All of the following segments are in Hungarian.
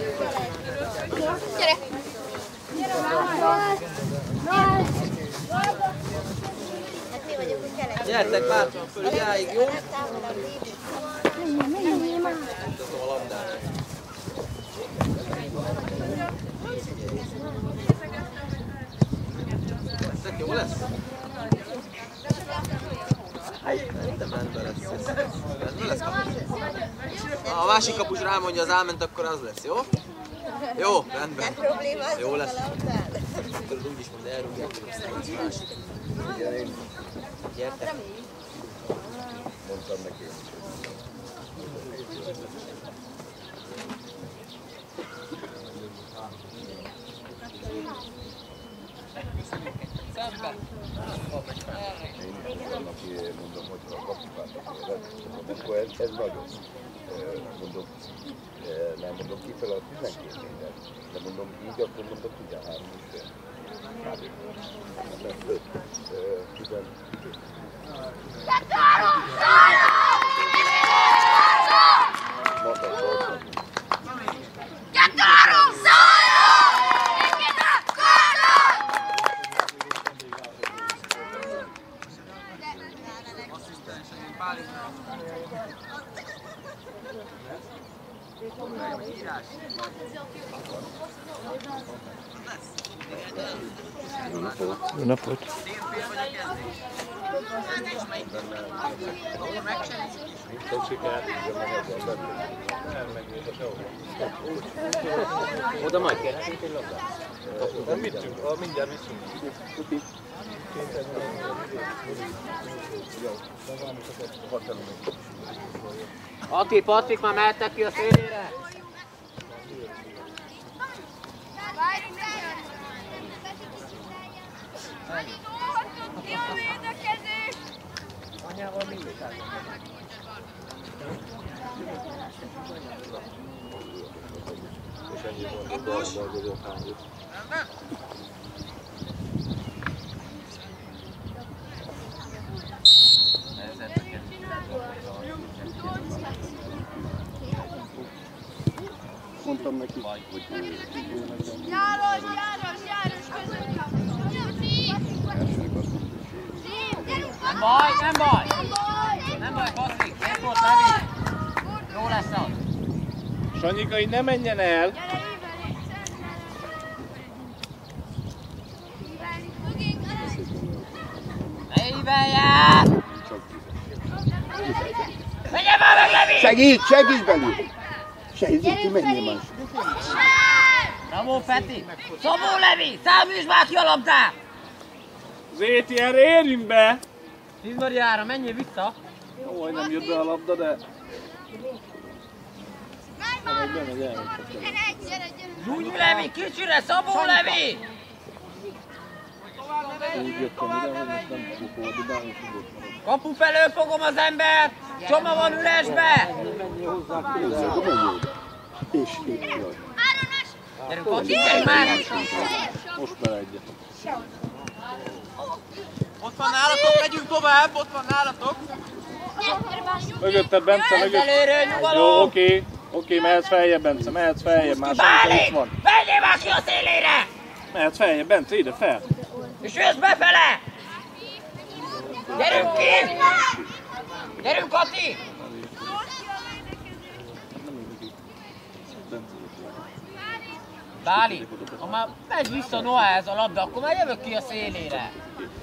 Gyere! Gyertek, váltson föl idáig, jó? Menjél már! Tudom a labdát. Tök jó lesz? Nem rendben lesz. Rendben lesz kapus. Ha a másik kapus rámondja az áment, akkor az lesz, jó? Jó, rendben. Jó lesz. Tudod, úgy is mond, elrúgják, hogy aztán az másik. Gyertek. Mondtam neki. Szemben. Én annak mondom, hogy a kapufát mondom, akkor ez nagyon. Mondom, nem mondom kifele a 12 méter, de mondom így, akkor mondom 13 és fél. Mert 5, 12. Jó napot! Oda majd kérhetünk egy labdát? Mindjárt viszünk. Patrik, már mehettek ki a szélére? Ki a védekezés? Anyával mindig áll. És ennyi van, dolgozó hányit. Mondtam neki, hogy János, között! Nem baj! Nem baj, Patrik! Ezt volt Levi! Jó lesz az! Sanyika, így ne menjen el! Ne íveljál! Menjen már meg, Levi! Segíts belül! Segíts ki, menjél már! Bravo, Peti! Szobó, Levi! Száműzd már ki a labdát! Zéti, erre érjünk be! Tízmariára, menjél vissza! Jó, hogy nem jött be a labda, de... Zsúnyú, Levi! Kicsire! Szabó, Levi! Úgy jöttem ide, hogy most nem tudjuk fordítani, és úgy ott marad. Kapu felől fogom az embert! Csoma van üresbe! Menjél hozzá, Akkor menjél oda! És itt vagy. Gyerünk, Kati, gyerünk már! most bele egyet. Ott van nálatok, megyünk tovább, ott van nálatok! Mögötted, Bence, mögötted. Előről nyugalom! Jó, oké, mehetsz feljebb, Bence, mehetsz feljebb, már senki itt van. Menjél már ki a szélére! Mehetsz feljebb, Bence, ide fel. És jössz befele! Gyerünk ki! Gyerünk, Kati! Báli, ha már megy vissza Noához a labda, akkor már jövök ki a szélére.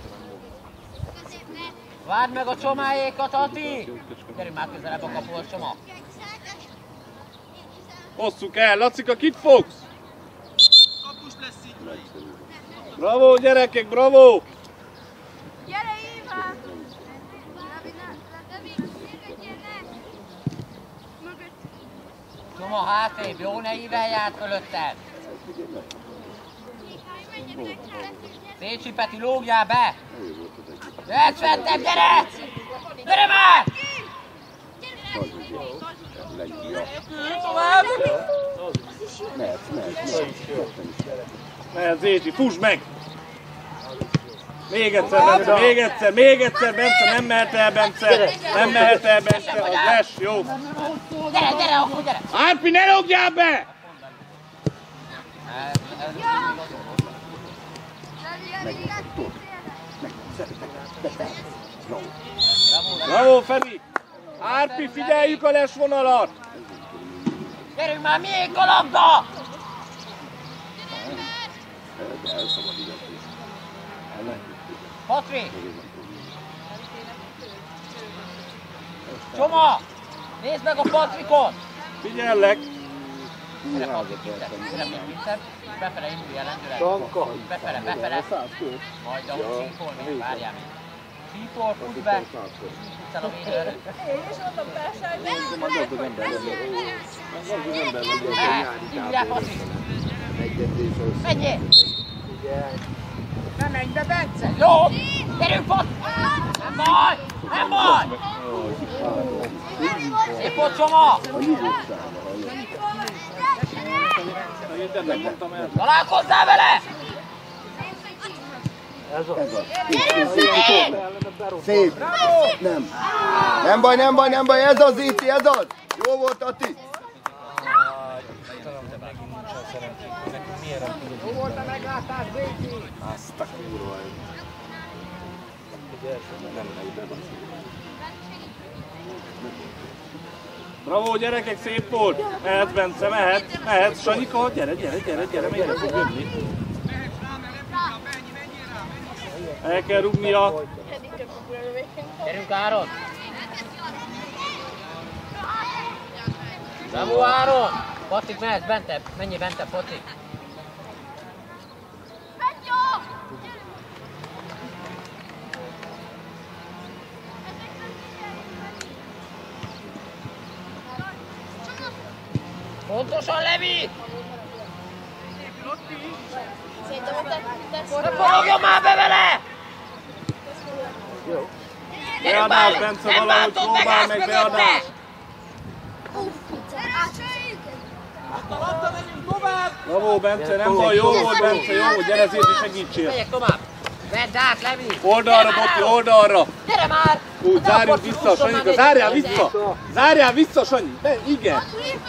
Várd meg a csomájékat, Ati! Gyerünk már közelebb a kapuhoz, Csoma. Hosszuk el, Lacika, kit fogsz? Bravo, gyerekek, bravo! Gyere, Iván! Csoma, hátrébb, jó, ne íveljál fölötted! Szécsi Peti, lógjál be! Jöhetsz fettebb, gyere! Gyere már! Tovább! Mehet Zéti, fuss meg! Még egyszer, Bence, még egyszer, Bence, nem mehet el, Bence! Nem mehet el, Bence, az lesz, jó! Gyere, akkor gyere! Árpi, ne lógjál be! Bravo, Feri! Árpi, figyeljük a lesvonalat! Gyerünk már, miénk a labda! Patrik! Csoma! Nézd meg a Patrikot! Figyellek! Gyere, Patrik, vissza! Befele indulj el lendületbe. Befele. Majd ahogy csípol, még várjál még. Csípol, fuss be! Vissza a védőre. Indulj el, Patrik! Menjél! Ne menj be, Bence! Jó! Gyerünk, Patrik! Nem baj! Nem baj! Szép volt, Csoma! Találkozzál vele! Szép! Nem! Nem baj, ez az Iti, ez az! Jó volt, Ati! Jó volt a meglátás, Béki! Azt a kurva. Bravo, gyerekek, szép volt! Mehet, Bence, mehet! Sanyika, gyere, mennyire fog jönni? El kell rúgnia! Gyerünk, Áron! Bravo, Áron! Patrik, mehetsz bentebb! Menjél bentebb, Patrik! Pontosan, Levi! Ne forogjon már be vele! Beadás, Bence, valahogy próbál meg beadás! Bravo, Bence, nem baj, jó volt, Bence, jó volt, gyere Zéti, segítsél! Megyek tovább! Vedd át, Levi! Oldalra, Botti, oldalra! Gyere már! Úgy, zárjuk vissza, Sanyika, zárjál vissza! Zárjál vissza, Sanyi! Igen!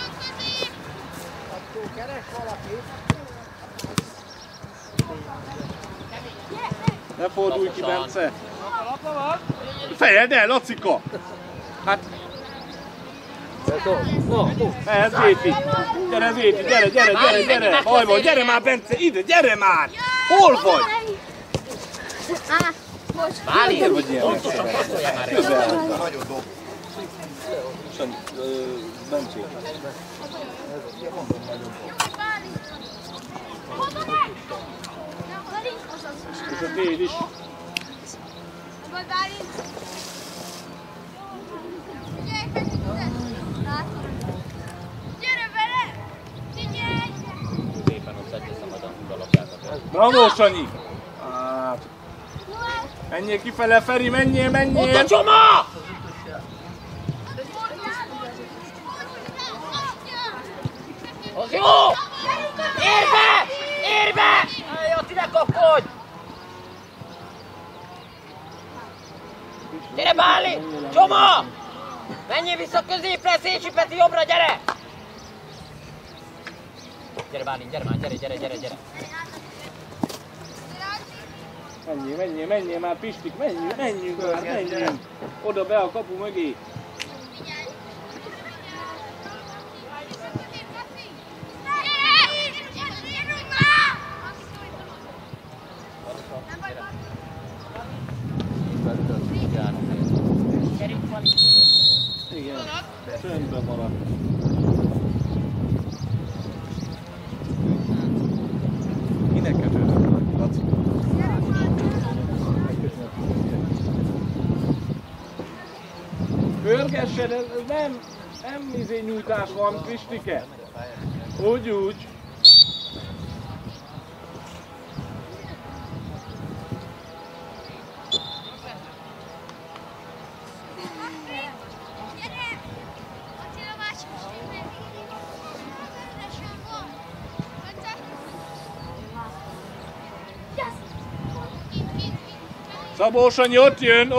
Ne fordulj ki, Bence! Fejeld el, Lacika! Hát... Ez Zéti! Gyere, Zéti, gyere! Baj van, gyere már, Bence, ide, gyere már! Hol vagy? Bálint! Vagy ilyen Pontosan passzolja már! Nagyon dob. Bencé. És a Dél is. Gyere vele! Figyelj! Szépen ott szedje szabad a futballapjákat. Bravo, Sanyi! Hát. Menjél kifele, Feri, menjél! Ott a Csoma! Az jó! Érj be! Ott ide kapkodj! Gyere, Báli! Csoma! Menjél vissza középre, Szécsi Peti, jobbra, gyere! Gyere, Bálint, gyere már, gyere! Menjél már, Pistik, menjünk! Oda be a kapu mögé! Igen, csöndben maradt. Minek kell csöndben, Laci? Pörgessen, ez nem nyújtás van, Kristike. Úgy. Szabó Sanyi, ott jön!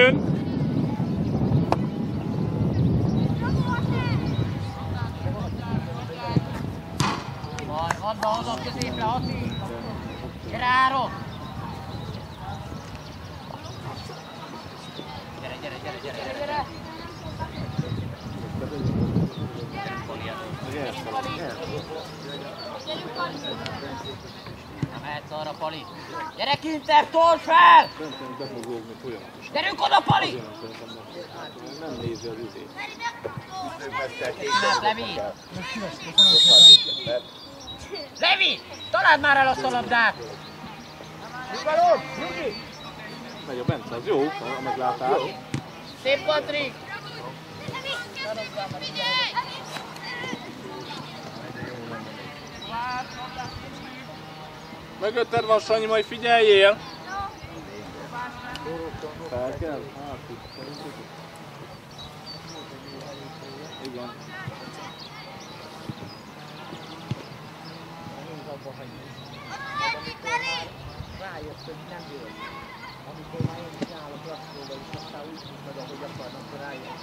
Add be oda középre, Ati! Gyere, Áron! Na mehetsz arra, Pali. Gyere kintebb, told fel! Gyerünk oda, Pali! Nem nézi az üzét. Hát, Levi! Levi! Találd már el azt a labdát! Megy a Bence, az jó, a meglátás. Szép Patrik! Mögötted van, Sanyi, majd figyeljél! Fel kell? Igen. Rájött, hogy nem jön. Amikor már én csinálok rasszóba, és aztán úgy mutat, ahogy akarnak, akkor rájött,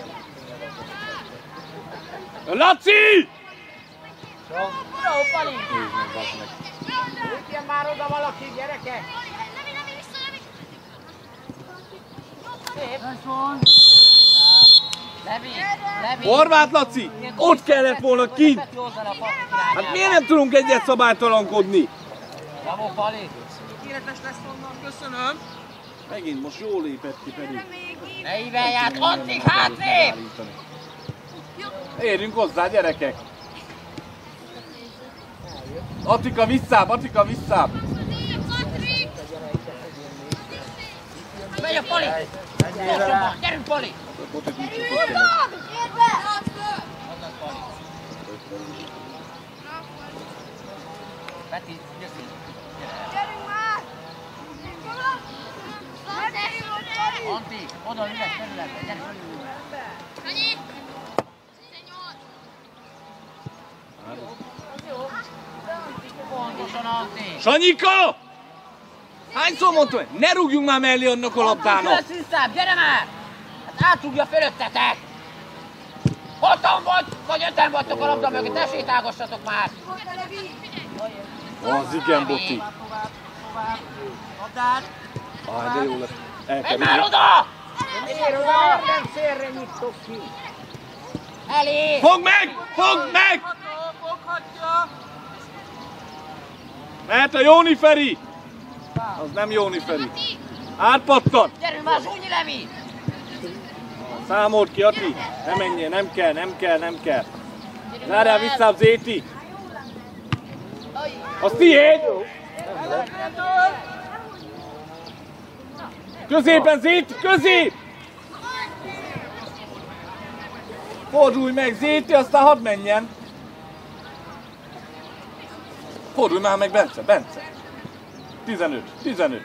hogy Laci! Jó, Pali! Lépjen már oda valaki, gyerekek! Szép! Levi! Horváth Laci! Ott kellett volna kint! Hát miért nem tudunk egyet szabálytalankodni? Bravo, Pali! Tökéletes lesz onnan, köszönöm. Megint most jól lépett ki pedig. Ne ívelj át, addig hátlép! Érjünk hozzá, gyerekek! Attika visszább, Attika visszább! Megy a Pali! Gyerünk, Pali! Peti, gyöki! Antti, oda üres területre, gyerünk! Pontosan, Antti! Sanyika! Hányszor mondtam, hogy ne rúgjunk már mellé annak a labdának? Antti, visszább, gyere már! Hát átrúgja fölöttetek! Ottan vagy öten vagytok a labda mögött, ne sétálgassatok már! Az igen, Boti. Labdát! Aj, de jó lesz. Menj már oda! Nem szélre nyitok ki. Elé! Fogd meg! Fogd meg! Foghatja. Mehet a Jóni Feri! Az nem Jóni Feri. Átpattan! Gyerünk már, Zsúnyi Levi! Számold ki, Ati! Ne menjél, nem kell, nem kell, nem kell. Zárjál visszább, Zéti! Az tiéd! Középen, Zéti, közép! Fordulj meg, Zéti, aztán hadd menjen! Fordulj már meg, Bence, Bence! 15, 15!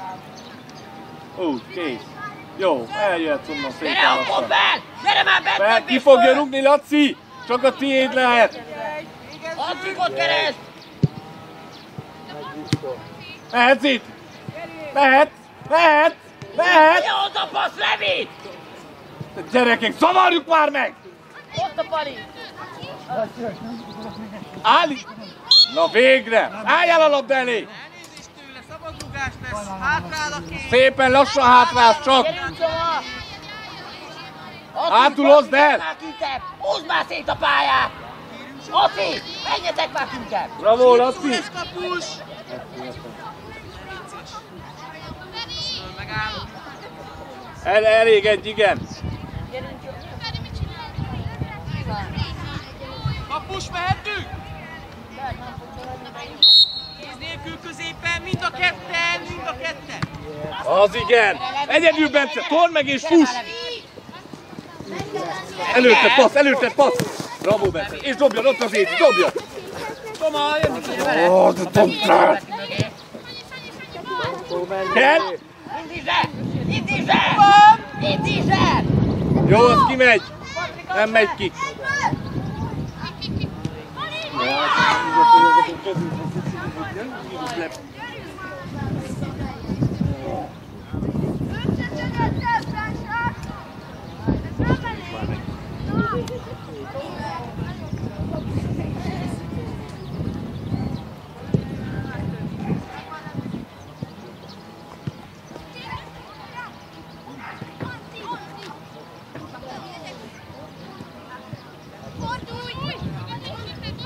Úgy, kész! Jó, eljöhetsz onnan szépen Gyere, akkor lassan. fel! Gyere már, Bence! Fel, ki fogja rúgni, Laci! Csak a tiéd lehet! Antrikot keresd! Mehet, Zéti! Mehet! Mehet! Mehet! Jó, oda passz, Levi! Gyerekek, zavarjuk már meg! Ott a Pali! Állj! Na végre! Álljál a labda elé! Elnézést tőle, szabadrugás lesz. Hátrál a két. Szépen lassan hátrálsz csak! Gyerünk tovább! Hátul hozd el! Húzd már szét a pályát! Ati! Menjetek már kinkebb! Bravo, Szó Laci! lesz kapus. Megállok. Elégedj, igen! Kapus, mehetünk? Kéz nélkül középen, mind a ketten! Az igen! Egyedül, Bence, tord meg és fuss! Előtted passz! Bravo, Bence! És dobjon, ott az Éti, dobjon! Toma, jönni kéne vele! Ó, de dobtál! Kell? Indítsd el! Indítsd el! Indítsd el! Jó, az kimegy! Nem megy ki!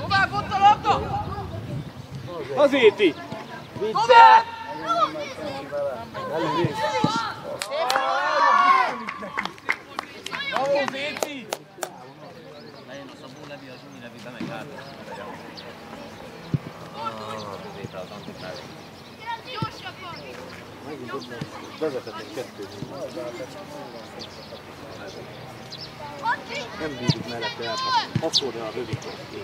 Tovább ott a labda! Az Éti! Tovább! Bravo, Zéci! Lejön a Szabó Levi, az Zsumi Levi bemegy hátra. Zétre az antiklári. Gyorsabban! Vezethetnénk 2-0. Nem bírjuk mellette elpasszolni. Passzolni a rövid volt.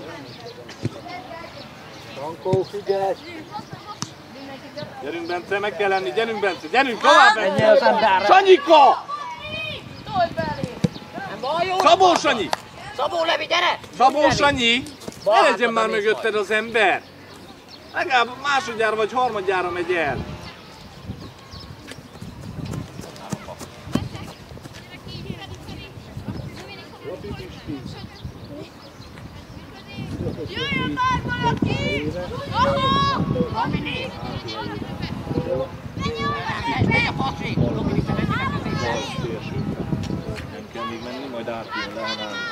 Frankó, figyelj! Gyerünk Bence, meg kell lenni, gyerünk Bence, gyerünk tovább Bence! Sanyika! Tolj belé! Nem baj, jó! Szabó Sanyi! Szabó Levi, gyere! Szabó Sanyi! Ne legyen már mögötted az ember! Legalább másodjára vagy harmadjára megy el. Jöjjön már valaki! Aha! Dominik! Menj a Patrik! Nem kell még menni, majd átjön le, ha nálunk a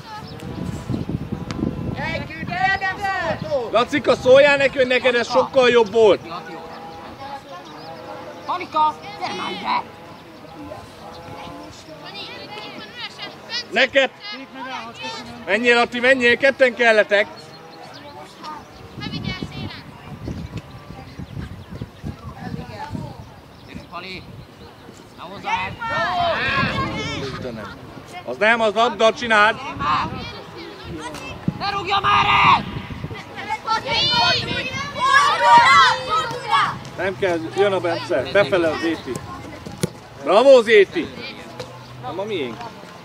labda. Lacika, szóljál neki, hogy neked ez sokkal jobb volt. Panika, gyere már ide! Neked! Menjél, Atti, menjél, ketten kelletek! Gyerünk, Pali! Na hozzá el! Az nem, az labda, csináld! Ne rúgja már el! Nem kell, jön a Bence, befele az Zéti. Bravo, Zéti! Nem a miénk.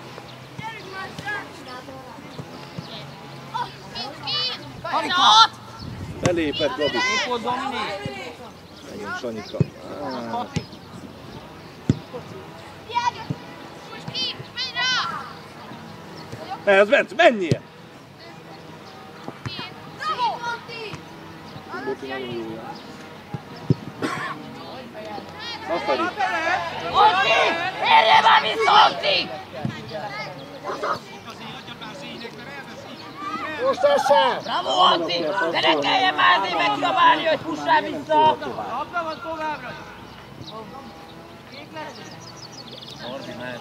Panika! Belépett Gabi. Épp volt Dominik! Megint Sanyika. Patrik! Ez Bence, menjél! Aferi. Otti! Érje már vissza, Otti! Bravo, Otti! De ne kelljen már megkiabálni, hogy fussál vissza! Labda van továbbra! Norbi, mehet.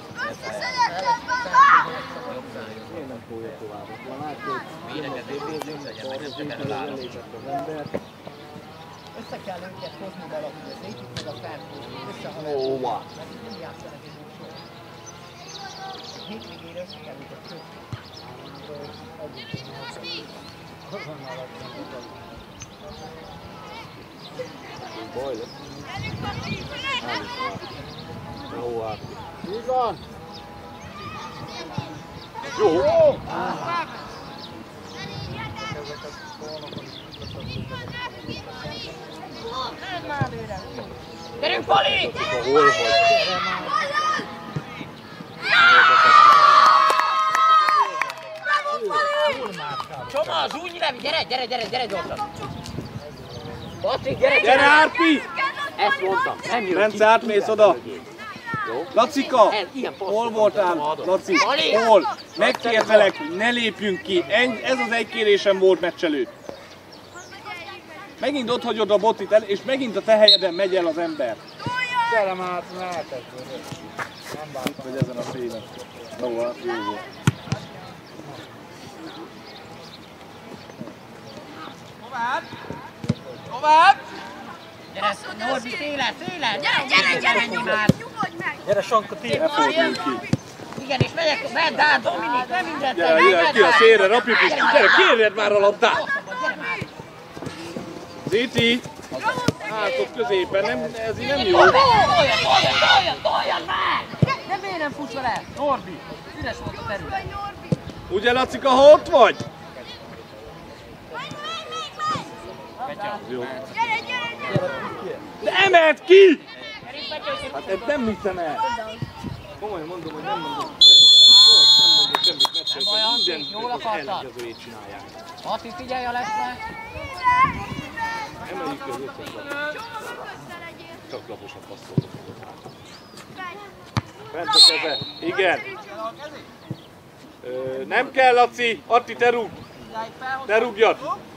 Én nem fogja tovább. Védekezés legyen, meg nem csak előálló. Össze kell őket hozni valahogy, az egyik meg a Ferkó. Összehaverni. Óva! Nem játszanak egy úr sor. Hétvégére össze kell őket kötni. Baj lesz. Jó, Áti. Mi van? Jó! Gyerünk, Pali! Hol vagy? Csoma, Zsúnyi Levi, gyere gyorsan! Patrik, gyere! Gyere, Árpi! Ezt mondtam, nem jön Bence, átmész oda. Lacika, hol voltál? Laci, hol? Megkértelek, hogy ne lépjünk ki. Ez az egy kérésem volt meccs előtt. Megint ott hagyod a botit el, és megint a te helyeden megy el az ember. Gyere már, mehetett. Itt vagy ezen a szélen. Jó, hát jó volt. Tovább! Gyere, Norbi, szélen! Gyere, már! Nyugodj meg! Gyere, Sanka, ti! Ne fordulj ki. Igen, és megyek, vedd át, Dominik, nem mindent! Gyere, ki a szélre, rapjuk is. Gyere, kérjed már a labdát! Ziti! Hát ott középen, nem, ez így nem jó. Toljan már! De miért nem futsz vele? Norbi, üres volt a terület. Ugye, Lacika, ha ott vagy? Jó. De emeld ki! Hát ezt nem hiszem el. Komolyan mondom, hogy nem mondom. Nem mondom semmit meccsen, jól akartad. ellenkezőjét csinálják. Ati, figyelj a lesbe! Emeljük ki az összes labdát. Csak laposan passzolok. Bent a keze. Igen. Nem kell, Laci. Atti, te rúg. Te rúgjad!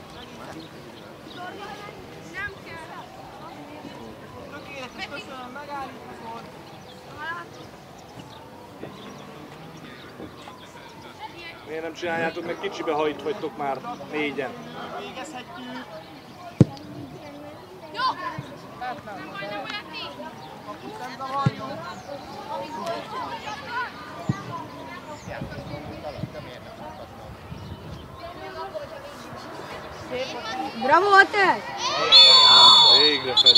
Köszönöm, megállíthatod. Miért nem csináljátok meg kicsibe, ha itt vagytok már négyen? Végezhetjük. Jó! Majdnem olyan ti! Nem zavarjuk. Bravo, te! Végre Feri.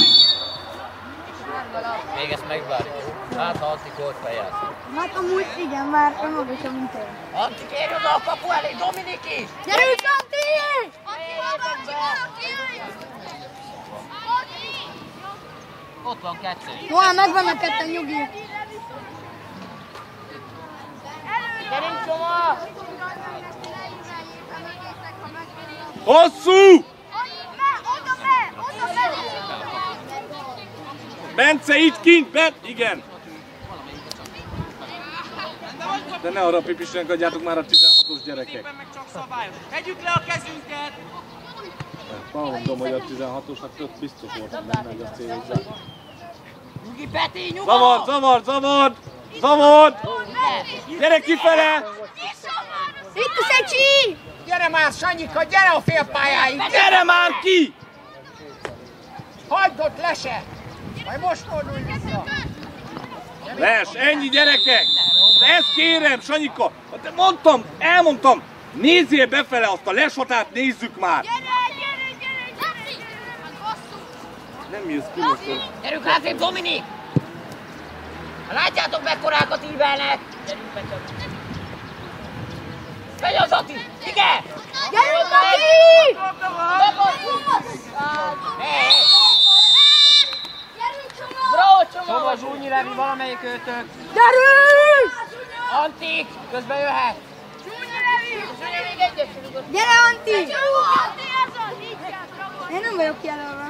Még ezt megvárjuk. Hát ha Antti gólt fejez. Hát amúgy igen, már magasabb, mint én. Antti, kérj oda a kapu elé, Dominik is! Gyerünk, Antti! Ott van kettő. Jó, megvan a ketten, nyugi. Gyerünk, Csoma! Hosszú! Oda be! Oda be! Bence itt kint, igen. De ne arra pipisnek adjátok már a 16-os gyerekek. Meg csak szabályok. Tegyük le a kezünket! Mondom, hogy a 16-osnak több biztos volt, hogy nem megy a célzat. Nyugi, Peti, nyugodj! Zavard! Gyere kifele! Itt a Szecsi! Gyere már, Sanyika, gyere a félpályáig! Gyere már ki! Hagyd ott, Lese! Majd most fordulj vissza! Les, ennyi gyerekek! Ezt kérem, Sanyika! Elmondtam! Nézzél befele, azt a leshatát nézzük már! Nem jössz ki most. Gyerünk hátrébb, Dominik! Látjátok, mekkorákat ívelnek! Gyerünk, Petya! Megy az Ati! Igen! Gyerünk, Ati! Bravo, Csoma! Csoma, Zsúnyi, Levi, valamelyik őtök! Gyerünk! Antik, közben jöhet! Gyere, Antti! Én nem vagyok jelölve.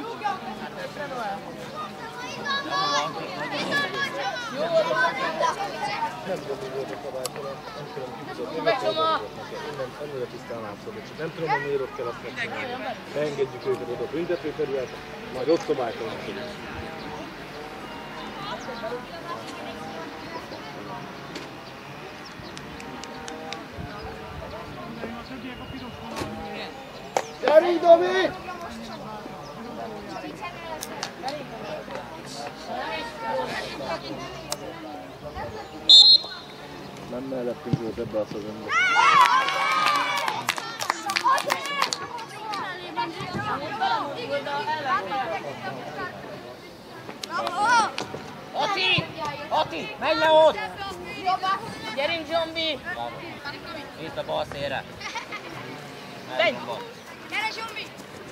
Annyira tisztán látszod, csak nem tudom, hogy miért ott kell azt megcsinálni. Beengedjük őket oda a büntetőterületre, majd ott szabálytalankodik. Gyerünk, Domi! Nem mellettünk volt ebbe a szezonba. Ati, menj le ott! Gyerünk, Zsombi! Itt a bal szélre. Menj! Gyere, Zsombi!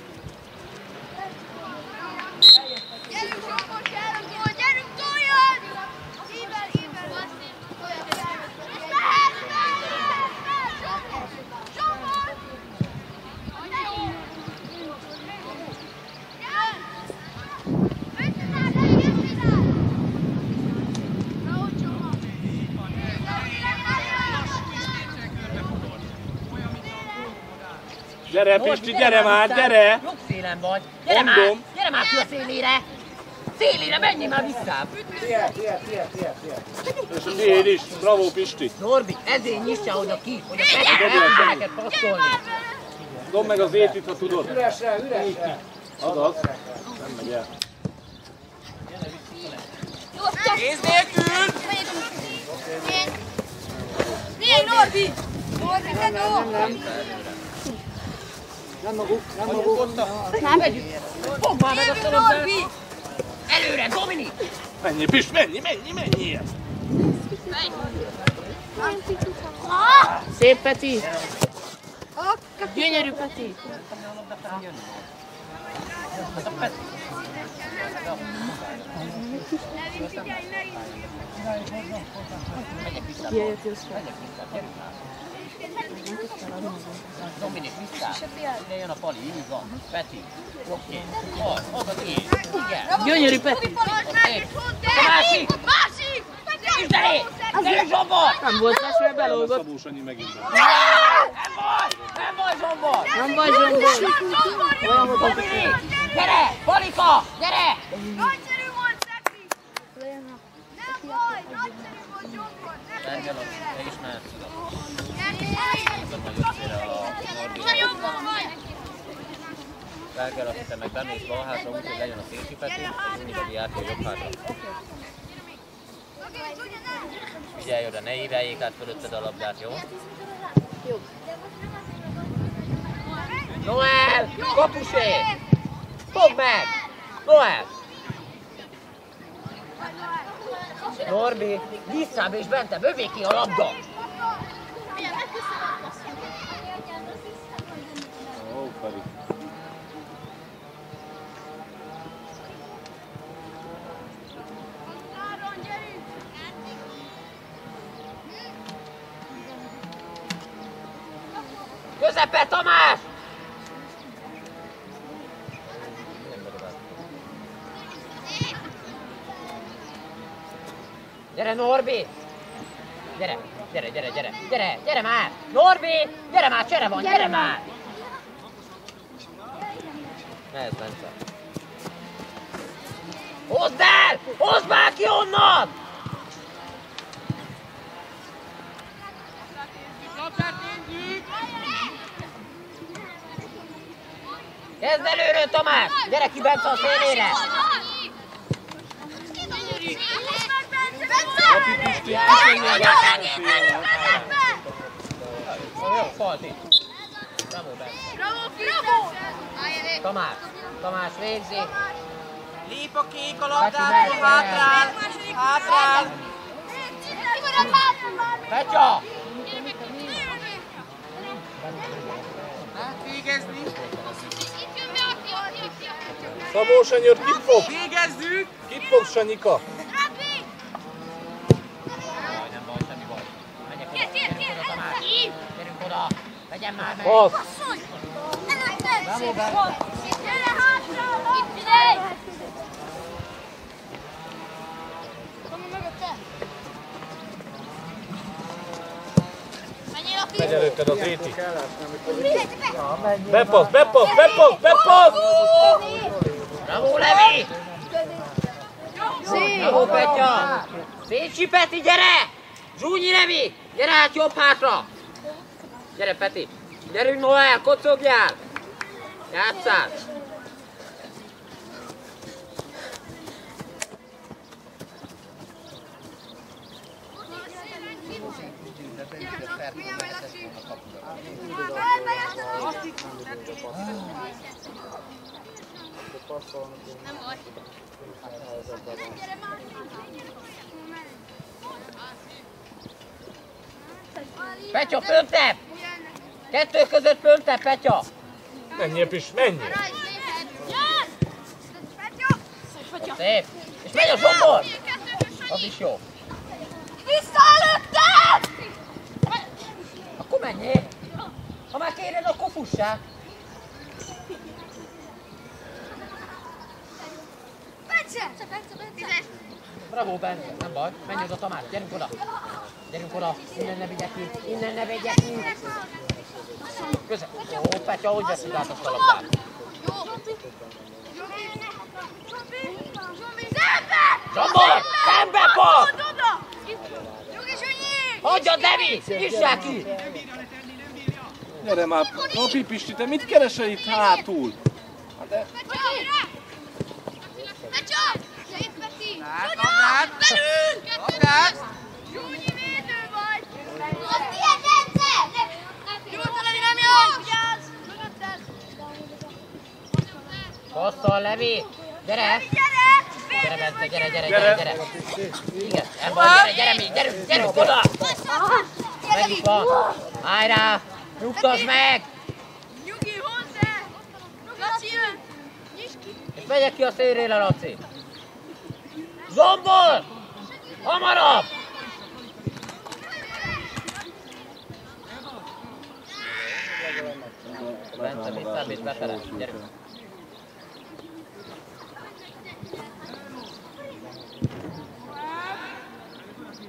Gyerünk, Zsombor, gyerünk, toljad! Ível! Zsombor! Gyere, Pisti, gyere már, gyere! Jobb szélen vagy! Mondom. Gyere már ki a szélére! Szélére, menjél már vissza! És a tiéd is, bravo Pisti! Norbi, ezért nyissa oda ki, hogy a Petőnek passzolni! Dobd meg az étit, ha tudod! Üresre! Azaz, nem megy el. Kéz nélkül! Milyen Norbi? Norbi, te jó! Nem maguk! Fogd már meg azt a labdát! Előre, Dominik! Menjél, Pist, menjél! Szép Peti! Gyönyörű Peti! Dominik, vissza! Ide jön a Pali, így van. Peti, oké. Az a tiéd. Igen. Gyönyörű Peti! A másik! Másik! Üsd elé! Gyerünk, Zsombor! Nem volt más, mert belógott. Szabó Sanyi megint. Nem baj! baj, Zsombor! Nem baj, Zsombor. Olyan volt, gyere! Balika! Gyere! Nagyszerű volt, Szeki! Nem baj, nagyszerű volt, Zsombor! Ergel, te is mehetsz oda. Ergel, azt hiszem meg bemész bal hátra, úgyhogy legyen a szélsi Peti, és Zsuni pedig átjön jobb hátra. Figyelj oda, ne íveljék át fölötted a labdát, jó? Jó. Noel! Kapusé! Fogd meg! Noel! Norbi, visszább és bentebb, övé ki a labda! Ó, Feri. Közepe, Tamás! Gyere, Norbi! Gyere, gyere, gyere, gyere, gyere, gyere már! Norbi! Gyere már, csere van, gyere már! Mehetsz, Bence. Hozd el! Hozd már ki onnan! Kezd előről, Tamás! Gyere ki Bence a szélére! Jó, Falti! Bravo, Bence! Tamás végzi! Lép a kék a labdától, hátrál! Hátrál! Petya! Végezni! Szabó Senyőr, kit fogsz? Végezzük! Kit fogsz, Sanyika? Jaj, nem baj, semmi baj. Menjek oda, gyerünk oda, Tamás! Gyerünk oda! Vegyen már meg! Passz! Bravo, Bence! Gyere hátra! Itt figyelj! Megy előtted az Éti. Bepassz, bepassz, bepassz, bepassz! Bravo, Levi! Bravo, Petya! Szécsi Peti, gyere! Zsúnyi Levi! Gyere át jobb hátra! Gyere, Peti! Gyerünk, Noel, kocogjál! Játsszál! Nem baj. Petya, föntebb! Kettő között föntebb, Petya! Menjél, Pis, menjél! Szép! És megy a Zsombor! Az is jó. Vissza előtted! Akkor menjél! Ha már kéred, akkor fussál! Bravo, Bence, nem baj. Menj oda, Tamás, gyerünk oda! Gyerünk oda! Innen ne vigyek ki! Innen ne vigyek ki! Közel! Ó, Petya, hogy veszik át azt a labdát? Zsombor! Szembe pont! Hagyjad, Levi! Nyissál ki! Gyere már, Robi Pisti, te mit keresel itt hátul? Hát de... Labdát! Labdát! Zsúnyi védő vagy! Az tiéd, Bence! Nyugodtan, Levi, nem jön! Vigyázz! Mögötted! Passzol, Levi! Gyere! Gyere, Bence, gyere, gyere, gyere, gyere! Igen, ebben gyere, gyere még, gyerünk oda! Megint van! Állj rá! Nyugtasd meg! Nyugi, hozzá! Laci jön! Nyisd ki! És megyek ki a szélére, Laci! Zsombor! Hamarabb! Bence, visszább és befele, gyerünk!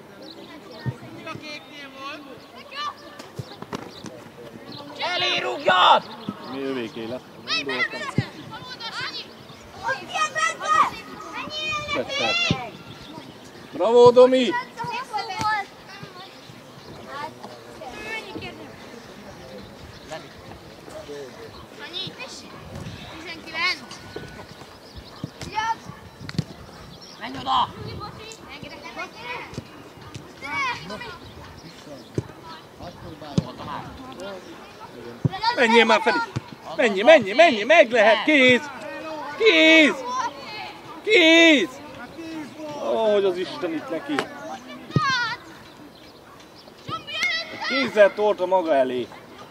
Elé rúgja! Húzod! Mi övéké lett? Bravo, Domi! Menj oda! Menjél már, Feri! Menj, meg lehet, kész! Kész! Kész! Ó, hogy az Isten itt neki! Kézzel tolta maga elé.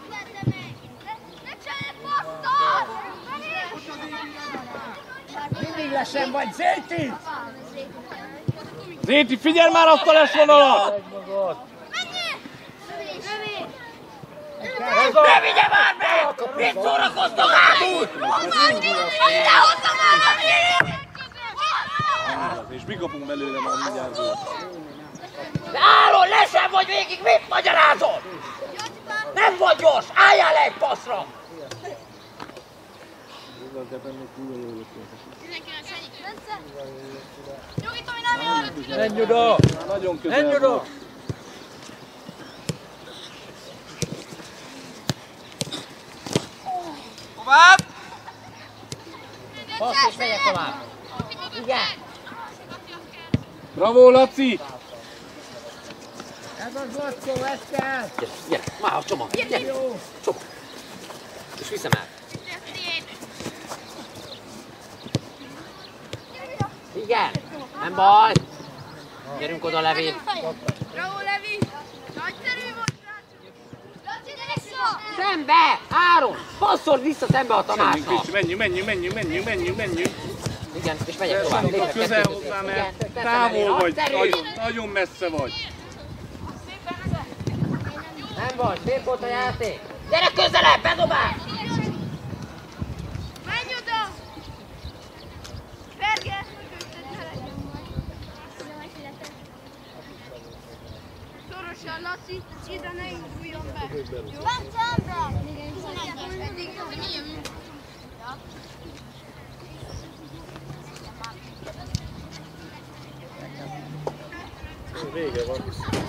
Mindig lesen vagy, Zéti! Zéti, figyelj már azt a lesvonalat! Ne vigye már meg! Mit szórakoztok hátul? És mi kapunk belőle már mindjárt? De Áron, lesen vagy végig, mit magyarázol? Nem vagy gyors, álljál le egy passzra! Menj oda! Nagyon közel volt. Tovább! Passz és megyek tovább. Igen. Bravo, Laci! Ez az Lackó, ez kell! Gyere, már a csomag. Gyere, csomag. És viszem el. Igen, nem baj. Gyerünk oda, Levi. Bravo, Levi! Nagyszerű volt, srácok! Laci, de vissza! Szembe! Áron! Passzol vissza szembe a Tamásnak! Menjünk. Igen, és megyek tovább. Lépek Közel kettőt. hozzá, Igen, mert te távol vagy, nagyszerű. nagyon messze vagy. Nem baj, szép volt a játék. Gyere közelebb, bedobál! Menj oda! Berge! Szorosan, Laci, ide ne induljon be! Jó? Bence! De milyen? Vége van.